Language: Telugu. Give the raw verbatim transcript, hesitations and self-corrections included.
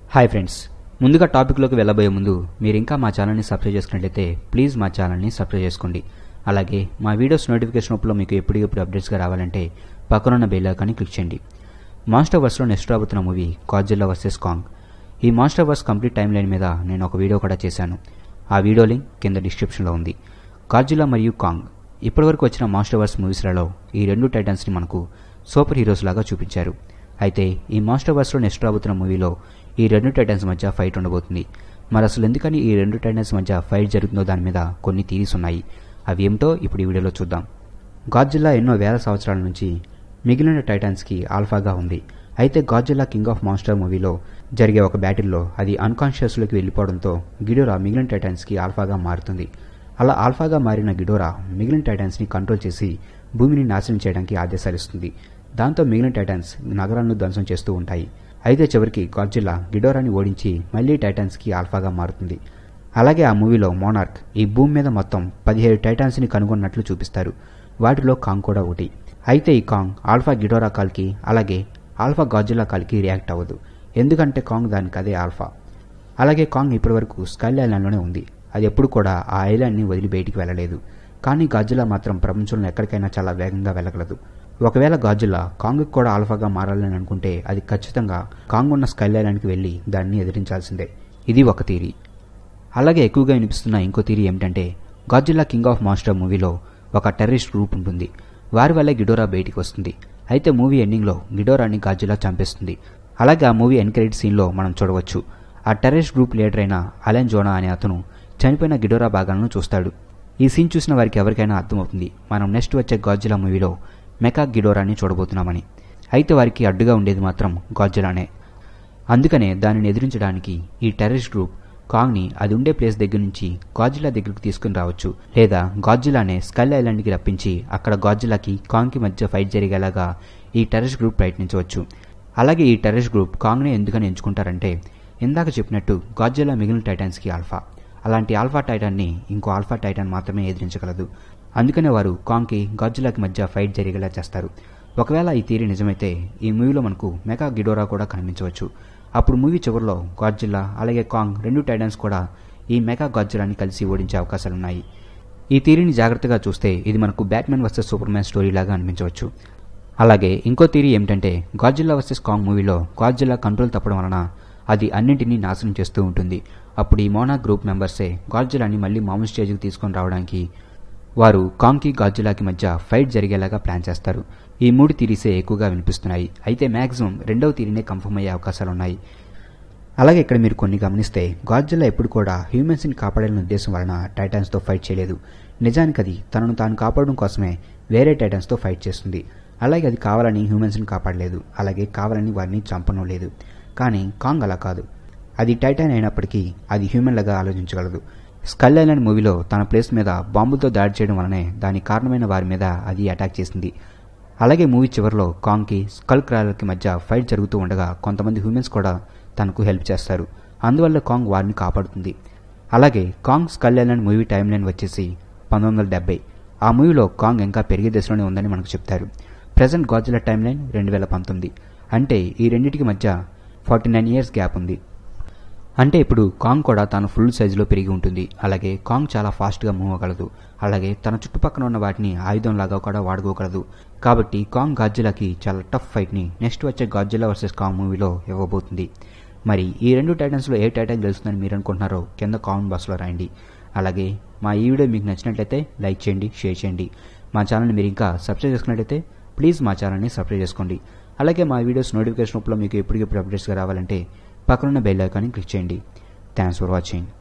హాయ్ ఫ్రెండ్స్, ముందుగా టాపిక్లోకి వెళ్ళబోయే ముందు మీరు ఇంకా మా ఛానల్ని సబ్స్క్రైబ్ చేసుకున్నట్లయితే ప్లీజ్ మా ఛానల్ని సబ్స్క్రైబ్ చేసుకోండి. అలాగే మా వీడియోస్ నోటిఫికేషన్ అప్లో మీకు ఎప్పటికప్పుడు అప్డేట్స్గా రావాలంటే పక్కనున్న బెల్ ఐకాన్ని క్లిక్ చేయండి. మాస్టర్ వర్స్లో నెక్స్ట్ రాబోతున్న మూవీ గాడ్జిల్లా వర్సెస్ కాంగ్. ఈ master verse complete time line మీద నేను ఒక వీడియో కూడా చేశాను. ఆ వీడియో లింక్ కింద డిస్క్రిప్షన్లో ఉంది. గాడ్జిల్లా మరియు కాంగ్ ఇప్పటివరకు వచ్చిన మాస్టర్ వర్స్ మూవీస్లలో ఈ రెండు టైటన్స్ని మనకు సూపర్ హీరోస్ లాగా చూపించారు. అయితే ఈ మాస్టర్ వర్స్లో నెక్స్ట్ రాబోతున్న మూవీలో ఈ రెండు టైటన్స్ మధ్య ఫైట్ ఉండబోతుంది. మరి అసలు ఎందుకని ఈ రెండు టైటన్స్ మధ్య ఫైట్ జరుగుతుందో దాని మీద కొన్ని థీరీస్ ఉన్నాయి. అవి ఏమిటో ఇప్పుడు ఈ వీడియోలో చూద్దాం. గాడ్జిల్లా ఎన్నో వేల సంవత్సరాల నుంచి మిగిలిన టైటన్స్కి ఆల్ఫాగా ఉంది. అయితే గాడ్జిల్లా కింగ్ ఆఫ్ మాన్స్టర్ మూవీలో జరిగే ఒక బ్యాటిల్లో అది అన్కాన్షియస్లోకి వెళ్ళిపోవడంతో గిడోరా మిగిలిన టైటన్స్కి ఆల్ఫాగా మారుతుంది. అలా ఆల్ఫాగా మారిన గిడోరా మిగిలిన టైటన్స్ని కంట్రోల్ చేసి భూమిని నాశనం చేయడానికి ఆదేశాలు ఇస్తుంది. దాంతో మిగిలిన టైటన్స్ నగరాలను ధ్వంసం చేస్తూ ఉంటాయి. అయితే చివరికి గాడ్జిల్లా గిడోరాని ఓడించి మళ్లీ టైటన్స్కి ఆల్ఫాగా మారుతుంది. అలాగే ఆ మూవీలో మోనార్క్ ఈ భూమి మీద మొత్తం పదిహేడు టైటాన్స్ని కనుగొన్నట్లు చూపిస్తారు. వాటిలో కాంగ్ కూడా ఒకటి. అయితే ఈ కాంగ్ ఆల్ఫా గిడోరా కాల్కి అలాగే ఆల్ఫా గాడ్జిల్లా కాల్కి రియాక్ట్ అవ్వదు. ఎందుకంటే కాంగ్ దానికి అదే ఆల్ఫా. అలాగే కాంగ్ ఇప్పటివరకు స్కైల్ ఐలాండ్లోనే ఉంది. అది ఎప్పుడు కూడా ఆ ఐలాండ్ని వదిలి బయటికి వెళ్ళలేదు. కానీ గాడ్జిల్లా మాత్రం ప్రపంచంలో ఎక్కడికైనా చాలా వేగంగా వెళ్ళగలదు. ఒకవేళ గాడ్జిల్లా కాంగ్ కూడా ఆల్ఫాగా మారాలని అనుకుంటే అది ఖచ్చితంగా కాంగ్ ఉన్న స్కైల్ ఐలాండ్కి వెళ్లి దాన్ని ఎదిరించాల్సిందే. ఇది ఒక థీరీ. అలాగే ఎక్కువగా వినిపిస్తున్న ఇంకో థీరీ ఏమిటంటే గాడ్జిల్లా కింగ్ ఆఫ్ మాన్స్టర్ మూవీలో ఒక టెర్రరిస్ట్ గ్రూప్ ఉంటుంది. వారి వల్లే గిడోరా బయటికి వస్తుంది. అయితే మూవీ ఎండింగ్లో గిడోరాని గాడ్జిల్లా చంపేస్తుంది. అలాగే ఆ మూవీ ఎండ్ క్రెడిట్ సీన్లో మనం చూడవచ్చు. ఆ టెర్రరిస్ట్ గ్రూప్ లీడర్ అయిన అలెన్ జోనా అనే అతను చనిపోయిన గిడోరా భాగాలను చూస్తాడు. ఈ సీన్ చూసిన వారికి ఎవరికైనా అర్థమవుతుంది మనం నెక్స్ట్ వచ్చే గాడ్జిల్లా మూవీలో మెకా గిడోరాని చూడబోతున్నామని. అయితే వారికి అడ్డుగా ఉండేది మాత్రం గాడ్జిల్లానే. అందుకనే దానిని ఎదిరించడానికి ఈ టెర్రరిస్ట్ గ్రూప్ కాంగ్ని అది ఉండే ప్లేస్ దగ్గర నుంచి గాడ్జిల్లా దగ్గరకు తీసుకుని రావచ్చు. లేదా గాడ్జిల్లానే స్కల్ ఐలాండ్కి రప్పించి అక్కడ గాడ్జిల్లాకి కాంగ్కి మధ్య ఫైట్ జరిగేలాగా ఈ టెర్రరిస్ట్ గ్రూప్ ప్రయత్నించవచ్చు. అలాగే ఈ టెర్రరిస్ట్ గ్రూప్ కాంగ్ని ఎందుకని ఎంచుకుంటారంటే ఇందాక చెప్పినట్టు గాడ్జిల్లా మిగిలిన టైటాన్స్కి ఆల్ఫా. అలాంటి ఆల్ఫా టైటాన్ని ఇంకో ఆల్ఫా టైటాన్ మాత్రమే ఎదిరించగలదు. అందుకనే వారు కాంగ్కి గాడ్జిల్లాకి మధ్య ఫైట్ జరిగేలా చేస్తారు. ఒకవేళ ఈ థియరీ నిజమైతే ఈ మూవీలో మనకు మెగా గిడోరా కూడా కనిపించవచ్చు. అప్పుడు మూవీ చివరిలో గాడ్జిల్లా అలాగే కాంగ్ రెండు టైటన్స్ కూడా ఈ మెగా గాడ్జిల్లాని కలిసి ఓడించే అవకాశాలున్నాయి. ఈ థియరీని జాగ్రత్తగా చూస్తే ఇది మనకు Batman versus superman story లాగా అనిపించవచ్చు. అలాగే ఇంకో థియరీ ఏమిటంటే గాడ్జిల్లా వర్సెస్ కాంగ్ మూవీలో గాడ్జిల్లా కంట్రోల్ తప్పడం వలన అది అన్నింటినీ నాశనం చేస్తూ ఉంటుంది. అప్పుడు ఈ మోనార్క్ గ్రూప్ మెంబర్సే గాడ్జిల్లాని మళ్ళీ మామూలు స్టేజ్కి తీసుకొని రావడానికి వారు కాంగ్కి గాడ్జిల్లాకి మధ్య ఫైట్ జరిగేలాగా ప్లాన్ చేస్తారు. ఈ మూడు థియరీసే ఎక్కువగా వినిపిస్తున్నాయి. అయితే మ్యాక్సిమం రెండవ థియరీనే కన్ఫర్మ్ అయ్యే అవకాశాలున్నాయి. అలాగే ఇక్కడ మీరు కొన్ని గమనిస్తే గాడ్జిల్లా ఎప్పుడు కూడా హ్యూమన్స్ని కాపాడాలనే ఉద్దేశం వలన టైటాన్స్తో ఫైట్ చేయలేదు. నిజానికి అది తనను తాను కాపాడడం కోసమే వేరే టైటాన్స్తో ఫైట్ చేస్తుంది. అలాగే అది కావాలని హ్యూమన్స్ని కాపాడలేదు. అలాగే కావాలని వారిని చంపడం లేదు. కానీ కాంగ్ అలా కాదు. అది టైటాన్ అయినప్పటికీ అది హ్యూమన్ లాగా ఆలోచించగలదు. స్కల్ ఐలాండ్ మూవీలో తన ప్లేస్ మీద బాంబులతో దాడి చేయడం వలనే దానికి కారణమైన వారి మీద అది అటాక్ చేసింది. అలాగే మూవీ చివరిలో కాంగ్కి స్కల్ క్రాలర్కి మధ్య ఫైట్ జరుగుతూ ఉండగా కొంతమంది హ్యూమన్స్ కూడా తనకు హెల్ప్ చేస్తారు. అందువల్ల కాంగ్ వారిని కాపాడుతుంది. అలాగే Kong skull island movie time line వచ్చేసి పంతొమ్మిది వందల డెబ్బై. ఆ మూవీలో కాంగ్ ఇంకా పెరిగే దశలోనే ఉందని మనకు చెప్తారు. ప్రెజెంట్ గాడ్జిల్లా టైం లైన్ రెండు వేల పంతొమ్మిది. అంటే ఈ రెండింటికి మధ్య ఫార్టీ నైన్ ఇయర్స్ గ్యాప్ ఉంది. అంటే ఇప్పుడు కాంగ్ కూడా తన ఫుల్ సైజులో పెరిగి ఉంటుంది. అలాగే కాంగ్ చాలా ఫాస్ట్గా మూవ్ అవ్వగలదు. అలాగే తన చుట్టుపక్కల ఉన్న వాటిని ఆయుధంలాగా కూడా వాడుకోగలదు. కాబట్టి కాంగ్ గాడ్జిల్లాకి చాలా టఫ్ ఫైట్ని నెక్స్ట్ వచ్చే గాడ్జిల్లా వర్సెస్ కాంగ్ మూవీలో ఇవ్వబోతుంది. మరి ఈ రెండు టైటన్స్లో ఏ టైటన్ గెలుస్తుందని మీరు అనుకుంటున్నారో కింద కామెంట్ బాక్స్లో రాయండి. అలాగే మా ఈ వీడియో మీకు నచ్చినట్లయితే లైక్ చేయండి, షేర్ చేయండి. మా ఛానల్ని మీరు ఇంకా సబ్స్క్రైబ్ చేసుకున్నట్లయితే ప్లీజ్ మా ఛానల్ని సబ్స్క్రైబ్ చేసుకోండి. అలాగే మా వీడియోస్ నోటిఫికేషన్ రూపంలో మీకు ఎప్పటికెప్పుడు అప్డేట్స్గా రావాలంటే పక్కనున్న బెల్ ఐకాన్ని క్లిక్ చేయండి. Thanks for watching.